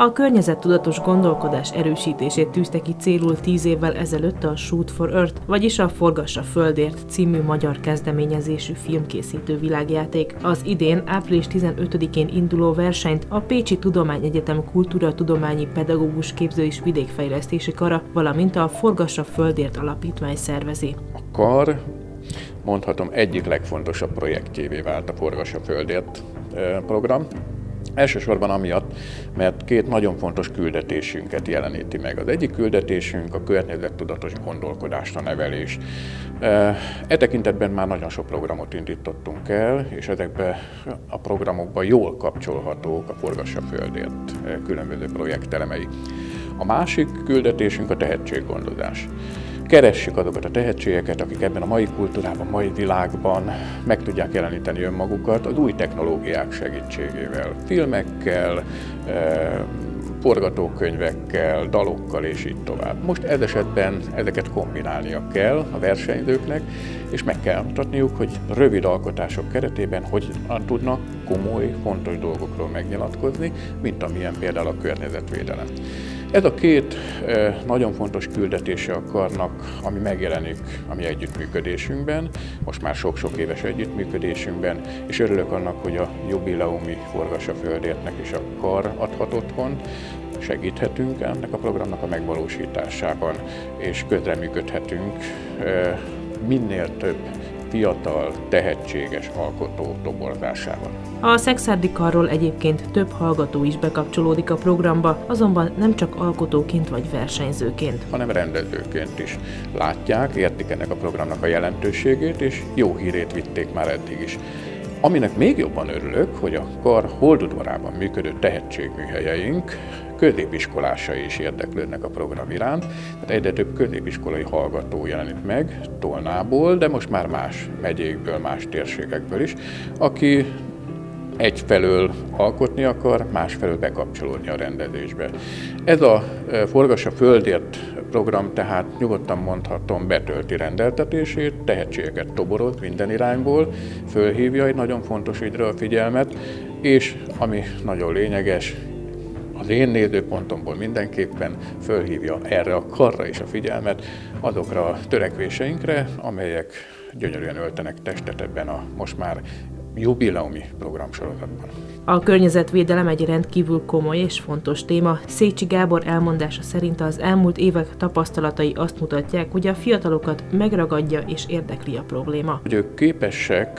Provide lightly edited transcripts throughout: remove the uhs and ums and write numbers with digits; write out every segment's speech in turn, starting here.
A környezettudatos gondolkodás erősítését tűzte ki célul 10 évvel ezelőtt a Shoot for Earth, vagyis a Forgass a Földért című magyar kezdeményezésű filmkészítő világjáték. Az idén, április 15-én induló versenyt a Pécsi Tudományegyetem Kultúratudományi Pedagógus Képző és Vidékfejlesztési Kara, valamint a Forgass a Földért alapítvány szervezi. A kar, mondhatom, egyik legfontosabb projektjévé vált a Forgass a Földért program. Elsősorban amiatt, mert két nagyon fontos küldetésünket jeleníti meg. Az egyik küldetésünk a környezettudatos gondolkodásra nevelés. E tekintetben már nagyon sok programot indítottunk el, és ezekben a programokban jól kapcsolhatók a Forgass a Földért különböző projektelemei. A másik küldetésünk a tehetséggondozás. Keressük azokat a tehetségeket, akik ebben a mai kultúrában, mai világban meg tudják jeleníteni önmagukat az új technológiák segítségével, filmekkel, forgatókönyvekkel, dalokkal és így tovább. Most ez esetben ezeket kombinálnia kell a versenyzőknek, és meg kell mutatniuk, hogy rövid alkotások keretében hogyan tudnak komoly, fontos dolgokról megnyilatkozni, mint amilyen például a környezetvédelem. Ez a két nagyon fontos küldetése a karnak, ami megjelenik a mi együttműködésünkben, most már sok-sok éves együttműködésünkben, és örülök annak, hogy a jubileumi Forgass a Földértnek is a kar adhat otthont, segíthetünk ennek a programnak a megvalósításában, és közreműködhetünk minél több fiatal, tehetséges alkotó toborzásában. A Szekszárdi Karról egyébként több hallgató is bekapcsolódik a programba, azonban nem csak alkotóként vagy versenyzőként, hanem rendezőként is látják, értik ennek a programnak a jelentőségét, és jó hírét vitték már eddig is. Aminek még jobban örülök, hogy a kar holdudvarában működő tehetségműhelyeink középiskolásai is érdeklődnek a program iránt, tehát egyre több középiskolai hallgató jelenik meg Tolnából, de most már más megyékből, más térségekből is, aki egyfelől alkotni akar, másfelől bekapcsolódni a rendezésbe. Ez a Forgass a Földért program tehát nyugodtan mondhatom betölti rendeltetését, tehetségeket toboroz minden irányból, fölhívja egy nagyon fontos ügyre a figyelmet, és ami nagyon lényeges, az én nézőpontomból mindenképpen fölhívja erre a karra is a figyelmet, azokra a törekvéseinkre, amelyek gyönyörűen öltenek testet ebben a most már jubileumi programsorozatban. A környezetvédelem egy rendkívül komoly és fontos téma. Szécsi Gábor elmondása szerint az elmúlt évek tapasztalatai azt mutatják, hogy a fiatalokat megragadja és érdekli a probléma. Hogy ők képesek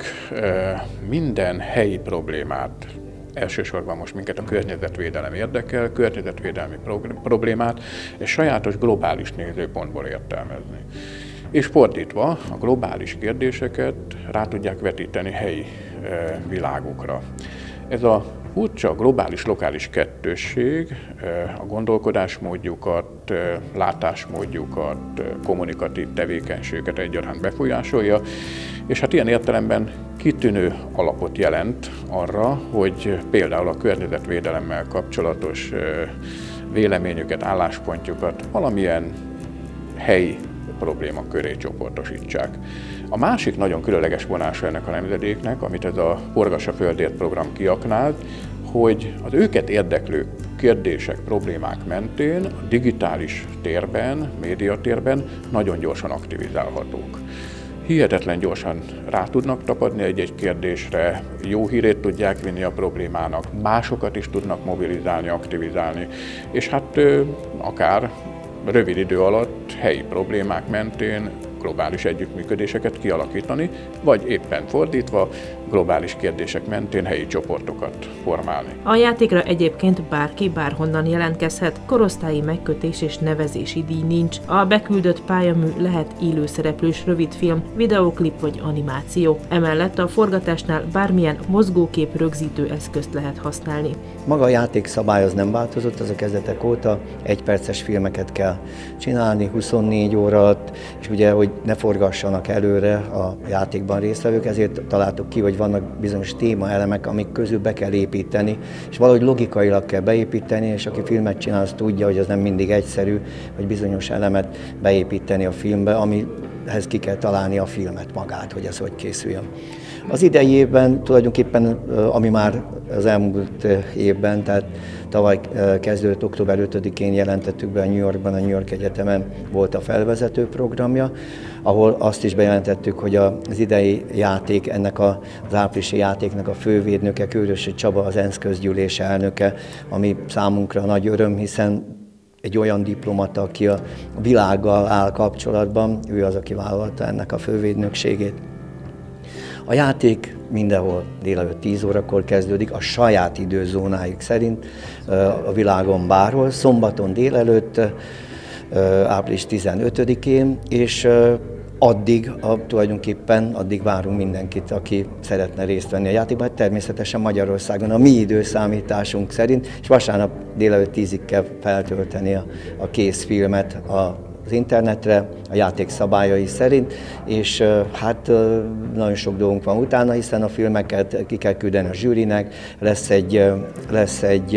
minden helyi problémát, elsősorban most minket a környezetvédelem érdekel, környezetvédelmi problémát egy sajátos globális nézőpontból értelmezni. És fordítva, a globális kérdéseket rá tudják vetíteni helyi világokra. Ez a furcsa globális-lokális kettősség a gondolkodásmódjukat, látásmódjukat, kommunikatív tevékenységet egyaránt befolyásolja, és hát ilyen értelemben kitűnő alapot jelent arra, hogy például a környezetvédelemmel kapcsolatos véleményüket, álláspontjukat valamilyen helyi probléma köré csoportosítsák. A másik nagyon különleges vonása ennek a nemzedéknek, amit ez a Forgass a Földért program kiaknáz, hogy az őket érdeklő kérdések, problémák mentén a digitális térben, médiatérben nagyon gyorsan aktivizálhatók. Hihetetlen gyorsan rá tudnak tapadni egy-egy kérdésre, jó hírét tudják vinni a problémának, másokat is tudnak mobilizálni, aktivizálni, és hát akár rövid idő alatt helyi problémák mentén globális együttműködéseket kialakítani, vagy éppen fordítva, globális kérdések mentén helyi csoportokat formálni. A játékra egyébként bárki bárhonnan jelentkezhet, korosztályi megkötés és nevezési díj nincs. A beküldött pályamű lehet élőszereplős rövidfilm, videóklip vagy animáció. Emellett a forgatásnál bármilyen mozgókép rögzítő eszközt lehet használni. Maga a játékszabály az nem változott az a kezdetek óta, 1 perces filmeket kell csinálni, 24 óra alatt, és ugye, hogy ne forgassanak előre a játékban résztvevők, ezért találtuk ki, hogy vannak bizonyos témaelemek, amik közül be kell építeni, és valahogy logikailag kell beépíteni, és aki filmet csinál, az tudja, hogy az nem mindig egyszerű, hogy bizonyos elemet beépíteni a filmbe, ami ehhez ki kell találni a filmet magát, hogy ez hogy készüljön. Az idei évben tulajdonképpen, ami már az elmúlt évben, tehát tavaly kezdődött, október 5-én jelentettük be a New Yorkban, a New York Egyetemen volt a felvezető programja, ahol azt is bejelentettük, hogy az idei játék, ennek az áprilisi játéknak a fővédnöke, Kőrösi Csaba, az ENSZ közgyűlés elnöke, ami számunkra nagy öröm, hiszen egy olyan diplomata, aki a világgal áll kapcsolatban, ő az, aki vállalta ennek a fővédnökségét. A játék mindenhol délelőtt 10 órakor kezdődik, a saját időzónájuk szerint a világon bárhol, szombaton délelőtt, április 15-én, és tulajdonképpen addig várunk mindenkit, aki szeretne részt venni a játékban. Természetesen Magyarországon a mi időszámításunk szerint, és vasárnap délelőtt 10-ig kell feltölteni a készfilmet az internetre, a játék szabályai szerint, és hát nagyon sok dolgunk van utána, hiszen a filmeket ki kell küldeni a zsűrinek, lesz egy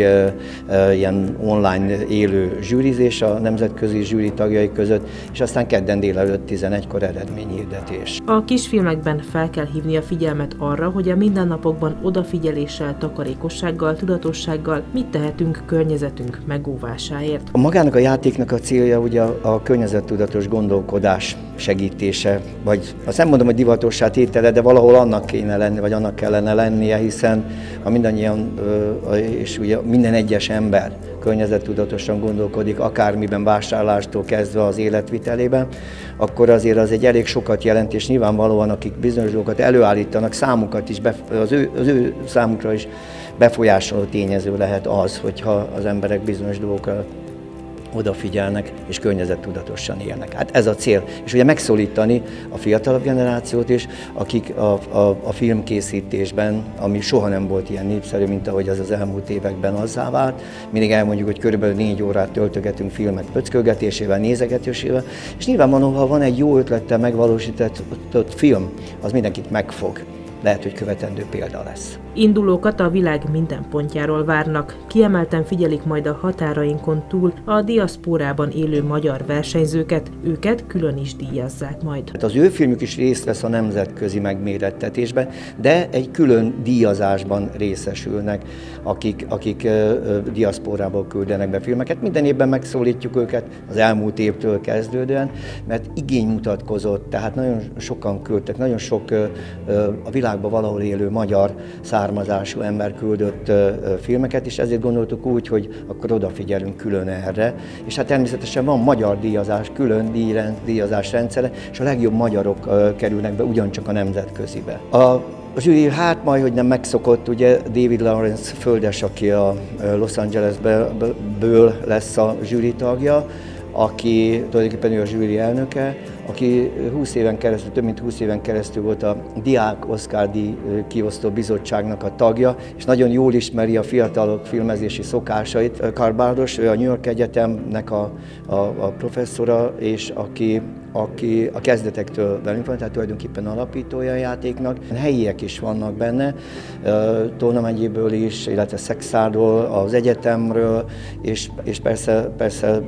ilyen online élő zsűrizés a nemzetközi zsűri tagjai között, és aztán kedden délelőtt 11-kor eredményhirdetés. A kisfilmekben fel kell hívni a figyelmet arra, hogy a mindennapokban odafigyeléssel, takarékossággal, tudatossággal mit tehetünk környezetünk megóvásáért. Magának a játéknak a célja ugye a környezettudatos gondolkodás segítése, vagy azt nem mondom, hogy divatossá tétele, de valahol annak kéne lenni, vagy annak kellene lennie, hiszen ha mindannyian, és ugye minden egyes ember környezettudatosan gondolkodik, akármiben, vásárlástól kezdve az életvitelében, akkor azért az egy elég sokat jelent, és nyilvánvalóan akik bizonyos dolgokat előállítanak, számukat is, az ő számukra is befolyásoló tényező lehet az, hogyha az emberek bizonyos dolgokra odafigyelnek és környezettudatosan élnek. Hát ez a cél. És ugye megszólítani a fiatalabb generációt is, akik a filmkészítésben, ami soha nem volt ilyen népszerű, mint ahogy az elmúlt években azzá vált. Mindig elmondjuk, hogy körülbelül 4 órát töltögetünk filmek pöckölgetésével, nézegetésével, és nyilvánvalóan, ha van egy jó ötlettel megvalósított film, az mindenkit megfog. Lehet, hogy követendő példa lesz. Indulókat a világ minden pontjáról várnak. Kiemelten figyelik majd a határainkon túl a diaszpórában élő magyar versenyzőket, őket külön is díjazzák majd. Az ő filmük is részt vesz a nemzetközi megmérettetésben, de egy külön díjazásban részesülnek, akik diaszpórából küldenek be filmeket. Minden évben megszólítjuk őket az elmúlt évtől kezdődően, mert igény mutatkozott, tehát nagyon sokan küldtek, nagyon sok a világban valahol élő magyar származású ember küldött filmeket, és ezért gondoltuk úgy, hogy akkor odafigyelünk külön erre. És hát természetesen van magyar díjazás, külön díjazás rendszere, és a legjobb magyarok kerülnek be ugyancsak a nemzetközibe. A zsűri, hát majd, hogy nem megszokott, ugye David Lawrence földes, aki a Los Angelesből lesz a zsűri tagja, aki tulajdonképpen ő a zsűri elnöke, aki 20 éven keresztül, több mint 20 éven keresztül volt a Diák Oscar-díj kiosztó bizottságnak a tagja, és nagyon jól ismeri a fiatalok filmezési szokásait. Karl Bardos, ő a New York Egyetemnek a professzora, és aki a kezdetektől velünk van, tehát tulajdonképpen alapítója a játéknak. Helyiek is vannak benne, Tolna megyéből is, illetve Szexádról, az egyetemről, és persze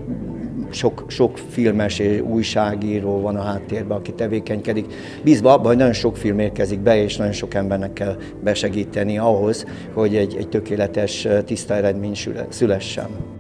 sok filmes és újságíró van a háttérben, aki tevékenykedik. Bízva abban, hogy nagyon sok film érkezik be, és nagyon sok embernek kell besegíteni ahhoz, hogy egy tökéletes, tiszta eredmény szülessen.